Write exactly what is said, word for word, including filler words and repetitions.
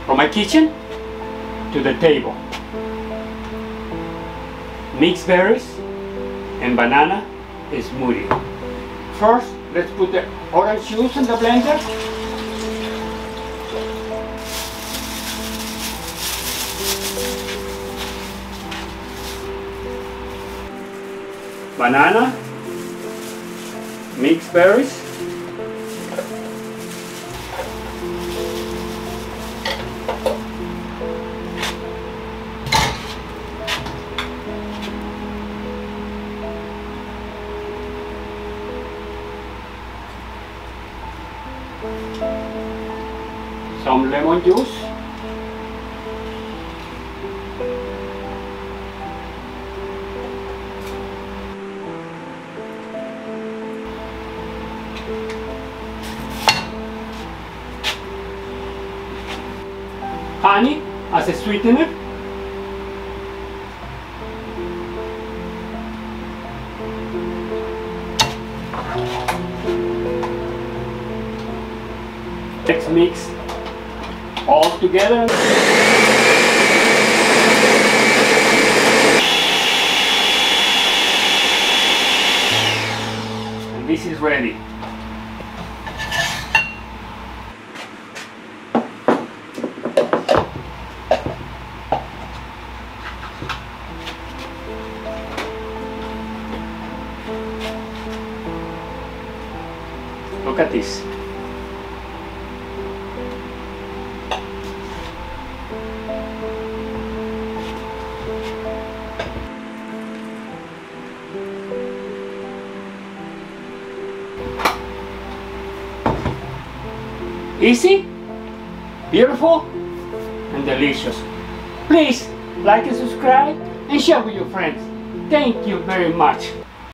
from my kitchen to the table. Mixed berries and banana smoothie. First, let's put the orange juice in the blender. Banana, mixed berries, some lemon juice, honey as a sweetener, let's mix all together. And this is ready. Look at this. Easy, beautiful, and delicious. Please like and subscribe and share with your friends. Thank you very much.